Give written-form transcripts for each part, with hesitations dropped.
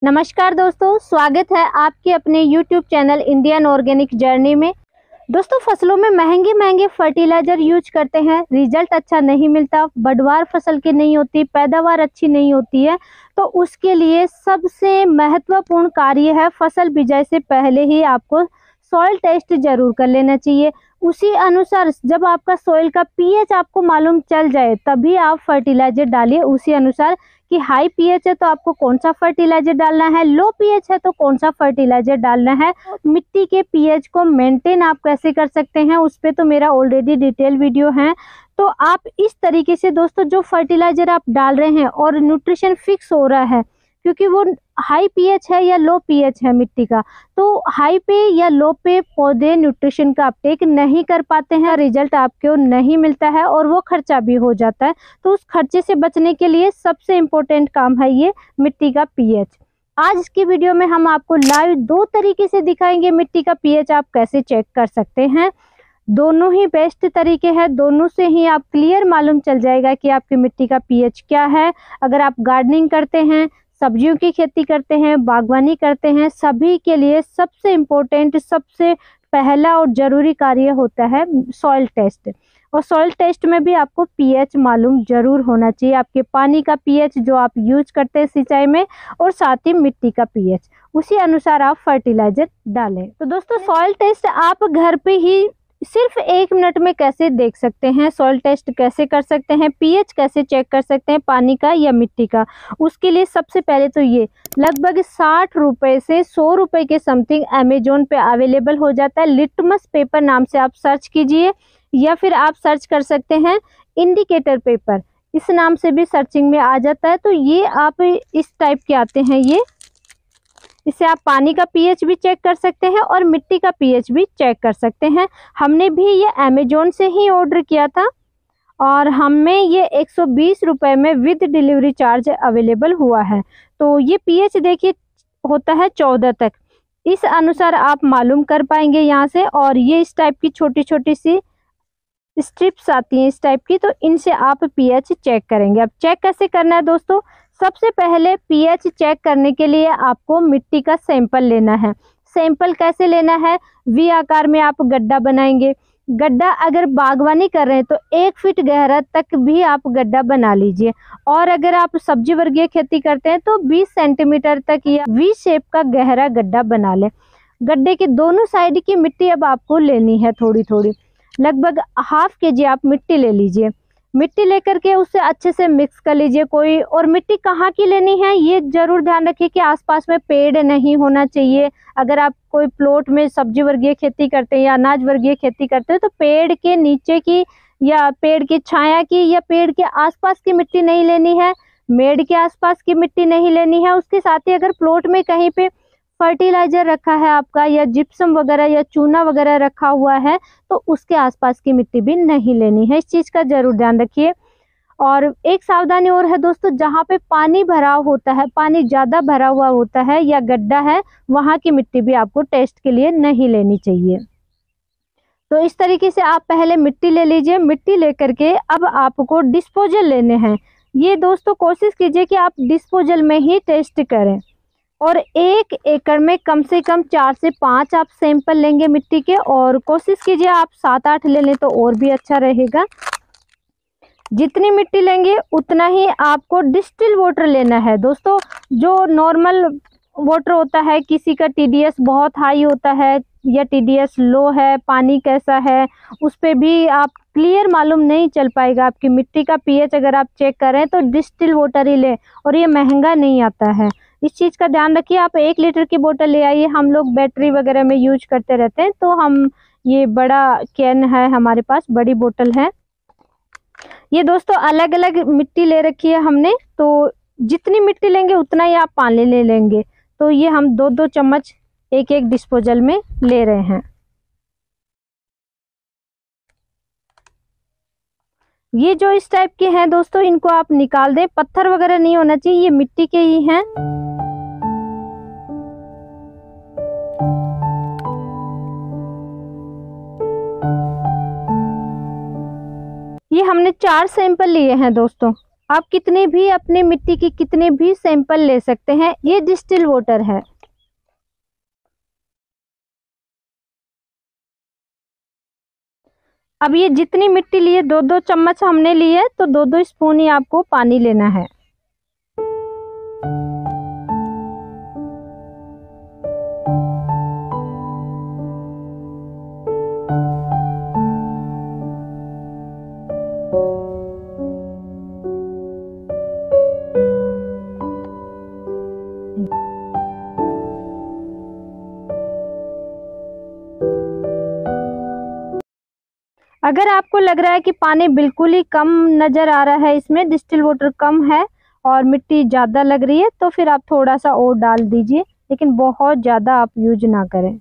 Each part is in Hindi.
नमस्कार दोस्तों, स्वागत है आपके अपने YouTube channel Indian organic journey में। दोस्तों, फसलों में महंगे महंगे फर्टिलाइजर यूज करते हैं, रिजल्ट अच्छा नहीं मिलता, बढ़वार फसल की नहीं होती, पैदावार अच्छी नहीं होती है। तो उसके लिए सबसे महत्वपूर्ण कार्य है, फसल बिजाई से पहले ही आपको सॉइल टेस्ट जरूर कर लेना चाहिए। उसी अनुसार जब आपका सॉइल का पीएच आपको मालूम चल जाए तभी आप फर्टिलाइजर डालिए। उसी अनुसार कि हाई पीएच है तो आपको कौन सा फर्टिलाइजर डालना है, लो पीएच है तो कौन सा फर्टिलाइजर डालना है। मिट्टी के पीएच को मेंटेन आप कैसे कर सकते हैं, उस पे तो मेरा ऑलरेडी डिटेल वीडियो है। तो आप इस तरीके से दोस्तों जो फर्टिलाइजर आप डाल रहे हैं और न्यूट्रिशन फिक्स हो रहा है, क्योंकि वो हाई पीएच है या लो पीएच है मिट्टी का, तो हाई पे या लो पे पौधे न्यूट्रिशन का अपटेक नहीं कर पाते हैं, रिजल्ट आपको नहीं मिलता है और वो खर्चा भी हो जाता है। तो उस खर्चे से बचने के लिए सबसे इम्पोर्टेंट काम है ये मिट्टी का पीएच। आज की वीडियो में हम आपको लाइव दो तरीके से दिखाएंगे मिट्टी का पीएच आप कैसे चेक कर सकते हैं। दोनों ही बेस्ट तरीके हैं, दोनों से ही आप क्लियर मालूम चल जाएगा कि आपकी मिट्टी का पीएच क्या है। अगर आप गार्डनिंग करते हैं, सब्जियों की खेती करते हैं, बागवानी करते हैं, सभी के लिए सबसे इम्पोर्टेंट, सबसे पहला और ज़रूरी कार्य होता है सॉइल टेस्ट। और सॉइल टेस्ट में भी आपको पीएच मालूम जरूर होना चाहिए, आपके पानी का पीएच जो आप यूज करते हैं सिंचाई में, और साथ ही मिट्टी का पीएच। उसी अनुसार आप फर्टिलाइजर डालें। तो दोस्तों, सॉइल टेस्ट आप घर पे ही सिर्फ 1 मिनट में कैसे देख सकते हैं, सॉइल टेस्ट कैसे कर सकते हैं, पीएच कैसे चेक कर सकते हैं पानी का या मिट्टी का। उसके लिए सबसे पहले तो ये लगभग 60 रुपए से 100 रुपए के समथिंग अमेजोन पे अवेलेबल हो जाता है। लिटमस पेपर नाम से आप सर्च कीजिए, या फिर आप सर्च कर सकते हैं इंडिकेटर पेपर, इस नाम से भी सर्चिंग में आ जाता है। तो ये आप इस टाइप के आते हैं, ये इससे आप पानी का पीएच भी चेक कर सकते हैं और मिट्टी का पीएच भी चेक कर सकते हैं। हमने भी ये अमेजोन से ही ऑर्डर किया था और हमें ये 120 रुपये में विद डिलीवरी चार्ज अवेलेबल हुआ है। तो ये पीएच देखिए होता है 14 तक, इस अनुसार आप मालूम कर पाएंगे यहाँ से। और ये इस टाइप की छोटी छोटी सी स्ट्रिप्स आती हैं इस टाइप की, तो इनसे आप पीएच चेक करेंगे। अब चेक कैसे करना है दोस्तों, सबसे पहले पीएच चेक करने के लिए आपको मिट्टी का सैंपल लेना है। सैंपल कैसे लेना है, वी आकार में आप गड्ढा बनाएंगे। गड्ढा अगर बागवानी कर रहे हैं तो 1 फीट गहरा तक भी आप गड्ढा बना लीजिए, और अगर आप सब्जी वर्गीय खेती करते हैं तो 20 सेंटीमीटर तक या वी शेप का गहरा गड्ढा बना लें। गड्ढे के दोनों साइड की मिट्टी अब आपको लेनी है थोड़ी थोड़ी, लगभग ½ kg आप मिट्टी ले लीजिए। मिट्टी लेकर के उसे अच्छे से मिक्स कर लीजिए। कोई और मिट्टी कहाँ की लेनी है ये जरूर ध्यान रखिए कि आसपास में पेड़ नहीं होना चाहिए। अगर आप कोई प्लॉट में सब्जी वर्गीय खेती करते हैं या अनाज वर्गीय खेती करते हैं तो पेड़ के नीचे की या पेड़ की छाया की या पेड़ के आसपास की मिट्टी नहीं लेनी है, मेड़ के आसपास की मिट्टी नहीं लेनी है। उसके साथ ही अगर प्लॉट में कहीं पे फर्टिलाइजर रखा है आपका या जिप्सम वगैरह या चूना वगैरह रखा हुआ है तो उसके आसपास की मिट्टी भी नहीं लेनी है, इस चीज़ का जरूर ध्यान रखिए। और एक सावधानी और है दोस्तों, जहाँ पे पानी भरा होता है, पानी ज़्यादा भरा हुआ होता है या गड्ढा है, वहाँ की मिट्टी भी आपको टेस्ट के लिए नहीं लेनी चाहिए। तो इस तरीके से आप पहले मिट्टी ले लीजिए। मिट्टी लेकर के अब आपको डिस्पोजल लेने हैं। ये दोस्तों कोशिश कीजिए कि आप डिस्पोजल में ही टेस्ट करें, और 1 एकड़ में कम से कम 4 से 5 आप सैंपल लेंगे मिट्टी के, और कोशिश कीजिए आप 7-8 ले लें तो और भी अच्छा रहेगा। जितनी मिट्टी लेंगे उतना ही आपको डिस्टिल वाटर लेना है दोस्तों। जो नॉर्मल वाटर होता है, किसी का टीडीएस बहुत हाई होता है या टीडीएस लो है, पानी कैसा है उस पर भी आप क्लियर मालूम नहीं चल पाएगा। आपकी मिट्टी का पीएच अगर आप चेक करें तो डिस्टिल वाटर ही लें, और ये महंगा नहीं आता है, इस चीज़ का ध्यान रखिए। आप 1 लीटर की बोतल ले आइए, हम लोग बैटरी वगैरह में यूज करते रहते हैं तो हम ये बड़ा कैन है हमारे पास, बड़ी बोतल है। ये दोस्तों अलग अलग मिट्टी ले रखी है हमने, तो जितनी मिट्टी लेंगे उतना ही आप पानी ले लेंगे। तो ये हम 2-2 चम्मच एक एक डिस्पोजल में ले रहे हैं। ये जो इस टाइप के हैं दोस्तों, इनको आप निकाल दें, पत्थर वगैरह नहीं होना चाहिए, ये मिट्टी के ही हैं। ये हमने 4 सैंपल लिए हैं दोस्तों। आप कितने भी अपने मिट्टी की कितने भी सैंपल ले सकते हैं। ये डिस्टिल वाटर है। अब ये जितनी मिट्टी लिए 2-2 चम्मच हमने लिए, तो 2-2 स्पून ही आपको पानी लेना है। अगर आपको लग रहा है कि पानी बिल्कुल ही कम नज़र आ रहा है, इसमें डिस्टिल वाटर कम है और मिट्टी ज़्यादा लग रही है, तो फिर आप थोड़ा सा और डाल दीजिए, लेकिन बहुत ज़्यादा आप यूज ना करें।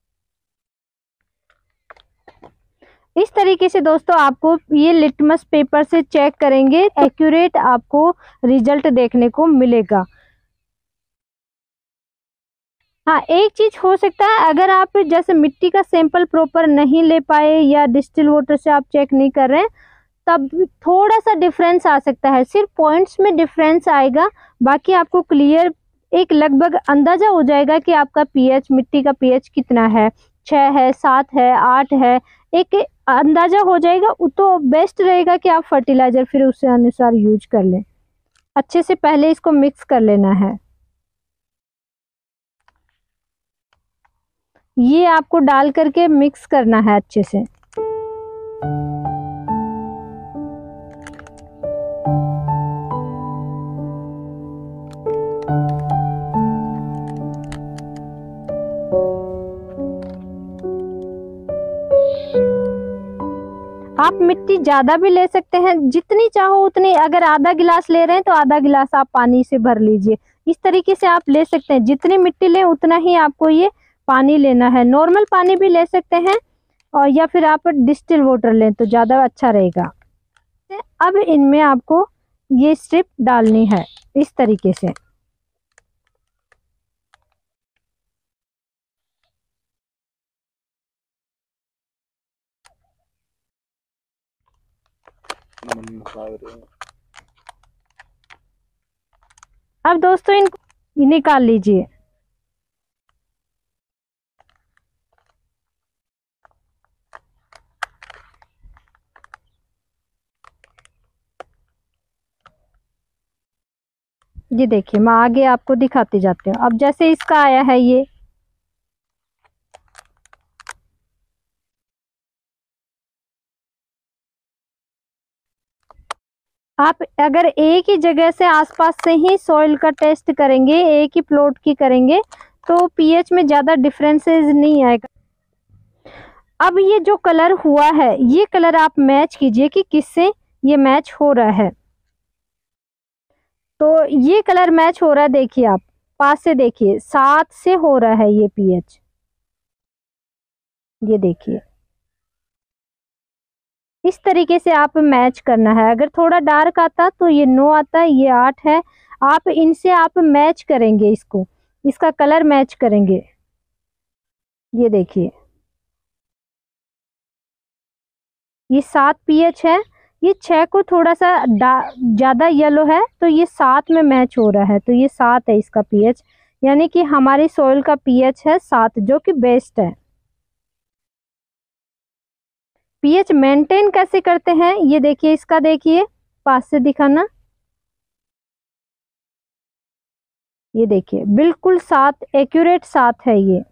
इस तरीके से दोस्तों आपको ये लिटमस पेपर से चेक करेंगे, एक्यूरेट आपको रिजल्ट देखने को मिलेगा। हाँ, एक चीज हो सकता है, अगर आप जैसे मिट्टी का सैंपल प्रॉपर नहीं ले पाए या डिस्टिल वाटर से आप चेक नहीं कर रहे हैं, तब थोड़ा सा डिफरेंस आ सकता है। सिर्फ पॉइंट्स में डिफरेंस आएगा, बाकी आपको क्लियर एक लगभग अंदाजा हो जाएगा कि आपका पीएच, मिट्टी का पीएच कितना है, 6 है, 7 है, 8 है, एक अंदाजा हो जाएगा। तो बेस्ट रहेगा कि आप फर्टिलाइजर फिर उसके अनुसार यूज कर लें। अच्छे से पहले इसको मिक्स कर लेना है। ये आपको डाल करके मिक्स करना है अच्छे से। आप मिट्टी ज्यादा भी ले सकते हैं, जितनी चाहो उतनी। अगर आधा गिलास ले रहे हैं तो आधा गिलास आप पानी से भर लीजिए। इस तरीके से आप ले सकते हैं, जितनी मिट्टी लें उतना ही आपको ये पानी लेना है। नॉर्मल पानी भी ले सकते हैं, और या फिर आप डिस्टिल वाटर लें तो ज़्यादा अच्छा रहेगा। अब इनमें आपको ये स्ट्रिप डालनी है इस तरीके से। अब दोस्तों इनको निकाल लीजिए। ये देखिए, मैं आगे आपको दिखाती जाती हूँ। अब जैसे इसका आया है ये, आप अगर एक ही जगह से आसपास से ही सॉइल का टेस्ट करेंगे, एक ही प्लॉट की करेंगे, तो पीएच में ज़्यादा डिफरेंसेस नहीं आएगा। अब ये जो कलर हुआ है, ये कलर आप मैच कीजिए कि किससे ये मैच हो रहा है। तो ये कलर मैच हो रहा है, देखिए आप पास से देखिए, 7 से हो रहा है ये पीएच। ये देखिए, इस तरीके से आप मैच करना है। अगर थोड़ा डार्क आता तो ये 9 आता है, ये 8 है। आप इनसे आप मैच करेंगे, इसको, इसका कलर मैच करेंगे। ये देखिए, ये 7 पीएच है, ये 6 को थोड़ा सा ज़्यादा येलो है, तो ये 7 में मैच हो रहा है, तो ये 7 है इसका पीएच। यानी कि हमारी सॉइल का पीएच है 7, जो कि बेस्ट है। पीएच मेंटेन कैसे करते हैं, ये देखिए, इसका देखिए, पास से दिखाना। ये देखिए, बिल्कुल 7, एक्यूरेट 7 है ये।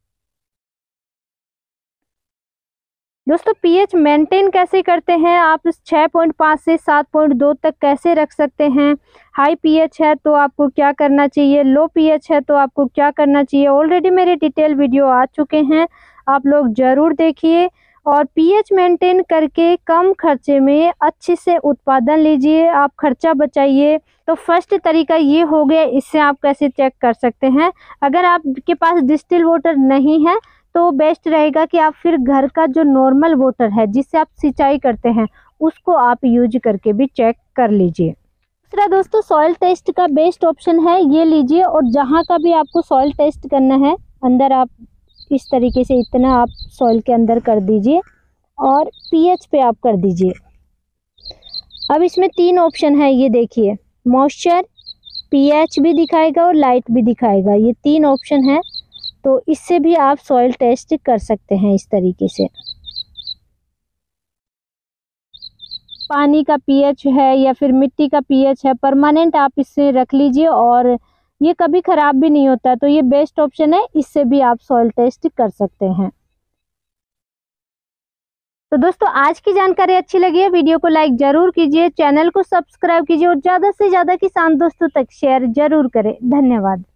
दोस्तों, पीएच मेंटेन कैसे करते हैं, आप 6.5 से 7.2 तक कैसे रख सकते हैं। हाई पीएच है तो आपको क्या करना चाहिए, लो पीएच है तो आपको क्या करना चाहिए, ऑलरेडी मेरे डिटेल वीडियो आ चुके हैं, आप लोग जरूर देखिए। और पीएच मेंटेन करके कम खर्चे में अच्छे से उत्पादन लीजिए, आप खर्चा बचाइए। तो फर्स्ट तरीका ये हो गया, इससे आप कैसे चेक कर सकते हैं। अगर आपके पास डिस्टिल वाटर नहीं है तो बेस्ट रहेगा कि आप फिर घर का जो नॉर्मल वाटर है, जिससे आप सिंचाई करते हैं, उसको आप यूज करके भी चेक कर लीजिए। दूसरा दोस्तों, सॉइल टेस्ट का बेस्ट ऑप्शन है, ये लीजिए। और जहाँ का भी आपको सॉइल टेस्ट करना है, अंदर आप इस तरीके से इतना आप सॉइल के अंदर कर दीजिए और पीएच पे आप कर दीजिए। अब इसमें 3 ऑप्शन है, ये देखिए, मॉइस्चर, पीएच भी दिखाएगा और लाइट भी दिखाएगा, ये 3 ऑप्शन है। तो इससे भी आप सॉइल टेस्ट कर सकते हैं इस तरीके से। पानी का पीएच है या फिर मिट्टी का पीएच है, परमानेंट आप इससे रख लीजिए और ये कभी खराब भी नहीं होता, तो ये बेस्ट ऑप्शन है, इससे भी आप सॉइल टेस्ट कर सकते हैं। तो दोस्तों आज की जानकारी अच्छी लगी है, वीडियो को लाइक जरूर कीजिए, चैनल को सब्सक्राइब कीजिए और ज़्यादा से ज़्यादा किसान दोस्तों तक शेयर जरूर करें। धन्यवाद।